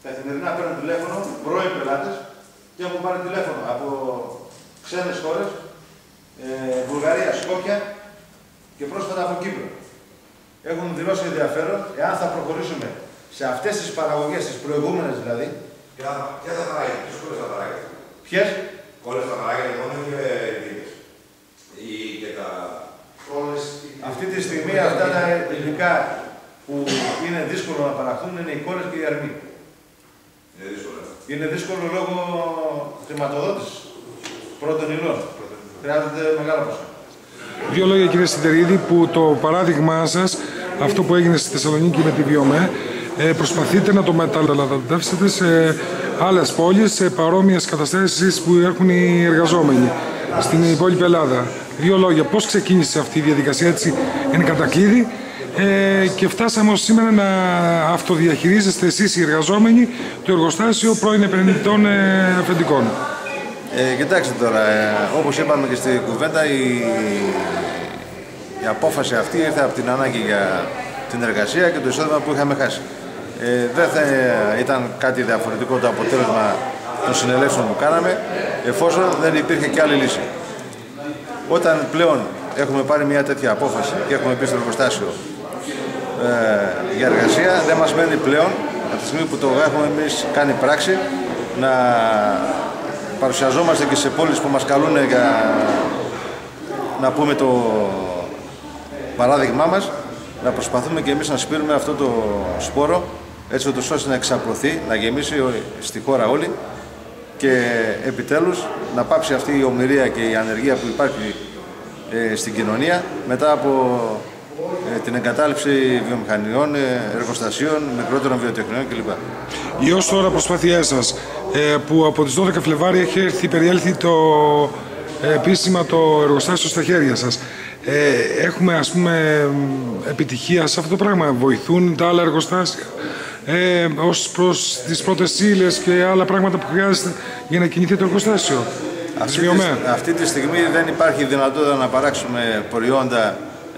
Καθημερινά παίρνουν τηλέφωνο πρώην πελάτες και έχουν πάρει τηλέφωνο από ξένες χώρες, Βουλγαρία, Σκόπια και πρόσφατα από Κύπρο. Έχουν δηλώσει ενδιαφέρον εάν θα προχωρήσουμε σε αυτές τις παραγωγές, τις προηγούμενες δηλαδή. Ποια θα παράγει, ποιες χώρες θα παράγει. Ποιες? Όλες θα παράγει, μόνο και δίκες. Ή και τα... Αυτή τη στιγμή αυτά τα υλικά που είναι δύσκολο να παραχθούν είναι οι κόλλες και οι αρμοί. Είναι δύσκολο. Είναι δύσκολο λόγω χρηματοδότησης πρώτων υλών. Χρειάζεται μεγάλο ποσό. Δύο λόγια, κύριε Σιντερίδη, που το παράδειγμά σας, αυτό που έγινε στη Θεσσαλονίκη με τη Βιομέ, προσπαθείτε να το μεταλαμπαδεύσετε σε άλλες πόλεις, σε παρόμοιες καταστάσεις που έχουν οι εργαζόμενοι στην υπόλοιπη Ελλάδα. Δύο λόγια, πώς ξεκίνησε αυτή η διαδικασία, έτσι είναι κατακλείδη, και φτάσαμε ως σήμερα να αυτοδιαχειρίζεστε εσείς οι εργαζόμενοι το εργοστάσιο πρώην επενδυτών αφεντικών. Κοιτάξτε τώρα, όπως είπαμε και στην κουβέντα, η απόφαση αυτή ήρθε από την ανάγκη για την εργασία και το εισόδημα που είχαμε χάσει. Δεν θα ήταν κάτι διαφορετικό το αποτέλεσμα των συνελεύσεων που κάναμε, εφόσον δεν υπήρχε και άλλη λύση. Όταν πλέον έχουμε πάρει μια τέτοια απόφαση και έχουμε πει στο εργοστάσιο για εργασία, δεν μας μένει πλέον, από τη στιγμή που το έχουμε εμείς κάνει πράξη, να παρουσιαζόμαστε και σε πόλεις που μας καλούν για να πούμε το παράδειγμά μας, να προσπαθούμε και εμείς να σπείρουμε αυτό το σπόρο, έτσι ώστε να εξαπλωθεί, να γεμίσει στη χώρα όλη και επιτέλους να πάψει αυτή η ομηρία και η ανεργία που υπάρχει στην κοινωνία μετά από την εγκατάλειψη βιομηχανιών, εργοστασίων, μικρότερων βιοτεχνιών κλπ. Η ως τώρα προσπάθειά σας, που από τις 12 Φλεβάρι έχει περιέλθει επίσημα το εργοστάσιο στα χέρια σας, έχουμε ας πούμε επιτυχία σε αυτό το πράγμα, βοηθούν τα άλλα εργοστάσια ως προς τις πρώτες ύλες και άλλα πράγματα που χρειάζεται για να κινηθεί το εργοστάσιο? Αυτή τη στιγμή δεν υπάρχει δυνατότητα να παράξουμε προϊόντα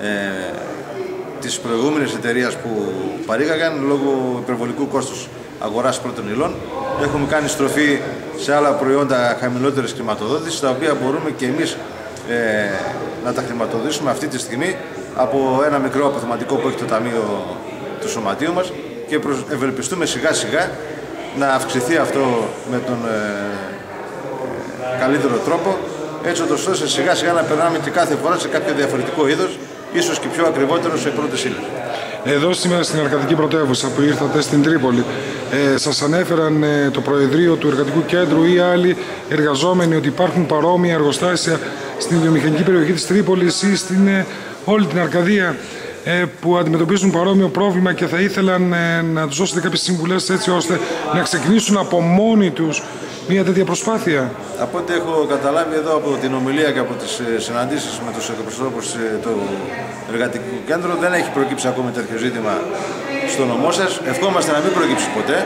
της προηγούμενης εταιρείας που παρήγαγαν λόγω υπερβολικού κόστους αγοράς πρώτων υλών. Έχουμε κάνει στροφή σε άλλα προϊόντα χαμηλότερης χρηματοδότησης, τα οποία μπορούμε και εμείς να τα χρηματοδοτήσουμε αυτή τη στιγμή από ένα μικρό αποθεματικό που έχει το Ταμείο του Σωματείου μας και ευελπιστούμε σιγά σιγά να αυξηθεί αυτό με τον καλύτερο τρόπο, έτσι ώστε σιγά σιγά να περνάμε και κάθε φορά σε κάποιο διαφορετικό είδος, ίσως και πιο ακριβότερο σε πρώτες ύλες. Εδώ σήμερα στην Εργατική Πρωτεύουσα που ήρθατε στην Τρίπολη, σας ανέφεραν το Προεδρείο του Εργατικού Κέντρου ή άλλοι εργαζόμενοι ότι υπάρχουν παρόμοια εργοστάσια στην βιομηχανική περιοχή της Τρίπολης ή στην όλη την Αρκαδία που αντιμετωπίζουν παρόμοιο πρόβλημα και θα ήθελαν να τους δώσετε κάποιες συμβουλές έτσι ώστε να ξεκινήσουν από μόνοι τους μια τέτοια προσπάθεια? Από ό,τι έχω καταλάβει εδώ από την ομιλία και από τις συναντήσεις με τους εκπροσώπους του Εργατικού Κέντρου, δεν έχει προκύψει ακόμη τέτοιο ζήτημα στο νομό σας. Ευχόμαστε να μην προκύψει ποτέ,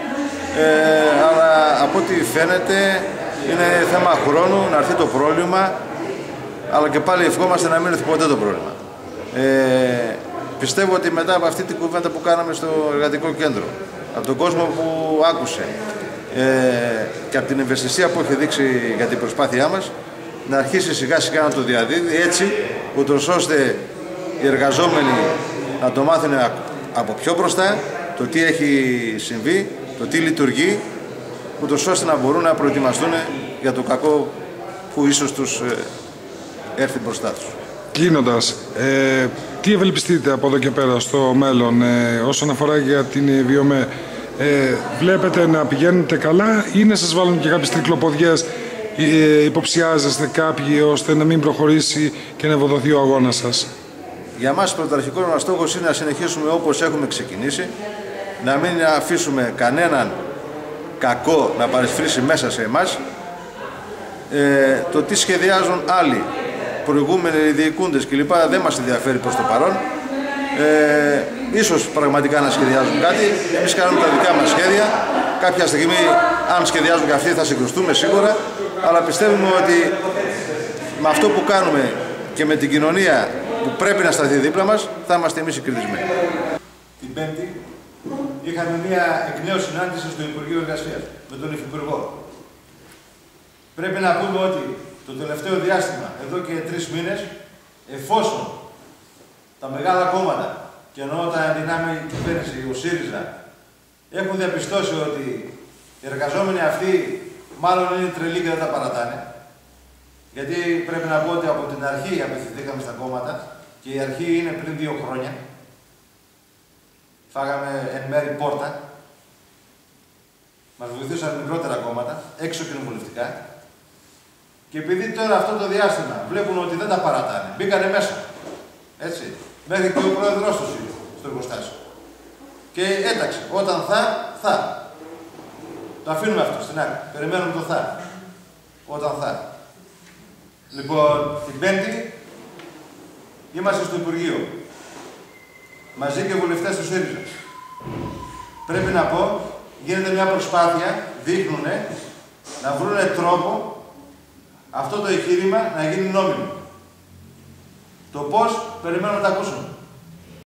αλλά από ό,τι φαίνεται είναι θέμα χρόνου να έρθει το πρόβλημα, αλλά και πάλι ευχόμαστε να μην έρθει ποτέ το πρόβλημα. Πιστεύω ότι μετά από αυτή την κουβέντα που κάναμε στο Εργατικό Κέντρο, από τον κόσμο που άκουσε και από την ευαισθησία που έχει δείξει για την προσπάθειά μας, να αρχίσει σιγά σιγά να το διαδίδει έτσι, ούτως ώστε οι εργαζόμενοι να το μάθουν από πιο μπροστά, το τι έχει συμβεί, το τι λειτουργεί, ούτως ώστε να μπορούν να προετοιμαστούν για το κακό που ίσως τους έρθει μπροστά τους. Κλείνοντας, τι ευελπιστείτε από εδώ και πέρα στο μέλλον όσον αφορά για την Βιομέ? Βλέπετε να πηγαίνετε καλά ή να σας βάλουν και κάποιες τρικλοποδιές, υποψιάζεστε κάποιοι ώστε να μην προχωρήσει και να ευοδοθεί ο αγώνας σας? Για μας πρωταρχικός μας στόχος είναι να συνεχίσουμε όπως έχουμε ξεκινήσει, να μην αφήσουμε κανέναν κακό να παρισφρήσει μέσα σε εμάς. Το τι σχεδιάζουν άλλοι, προηγούμενοι διοικούντες κλπ. Δεν μας ενδιαφέρει προς το παρόν. Ίσως πραγματικά να σχεδιάζουν κάτι, εμείς κάνουμε τα δικά μας σχέδια. Κάποια στιγμή, αν σχεδιάζουν και αυτοί, θα συγκρουστούμε σίγουρα, αλλά πιστεύουμε ότι με αυτό που κάνουμε και με την κοινωνία που πρέπει να σταθεί δίπλα μας, θα είμαστε εμείς οι κερδισμένοι. Την Πέμπτη είχαμε μία εκ νέου συνάντηση στο Υπουργείο Εργασίας με τον Υφυπουργό. Πρέπει να πούμε ότι το τελευταίο διάστημα, εδώ και 3 μήνες, εφόσον τα μεγάλα κόμματα, και εννοώ τα ενδυνάμει κυβέρνηση, ο ΣΥΡΙΖΑ, έχουν διαπιστώσει ότι οι εργαζόμενοι αυτοί μάλλον είναι τρελοί και δεν τα παρατάνε. Γιατί πρέπει να πω ότι από την αρχή απευθυνθήκαμε στα κόμματα και η αρχή είναι πριν 2 χρόνια. Φάγαμε εν μέρη πόρτα. Μας βοηθούσαν μικρότερα κόμματα, έξω κοινοβουλευτικά. Και επειδή τώρα αυτό το διάστημα βλέπουν ότι δεν τα παρατάνε, μπήκανε μέσα. Έτσι. Μέχρι και ο πρόεδρος του είναι στο εργοστάσιο. Και έταξε. Όταν θα. Το αφήνουμε αυτό στην άκρη. Περιμένουμε το θα. Όταν θα. Λοιπόν, την Πέμπτη είμαστε στο Υπουργείο. Μαζί και βουλευτές του ΣΥΡΙΖΑ. Πρέπει να πω, γίνεται μια προσπάθεια, δείχνουνε, να βρουνε τρόπο αυτό το εγχείρημα να γίνει νόμιμο. Το πώς, περιμένουμε να τα ακούσουμε.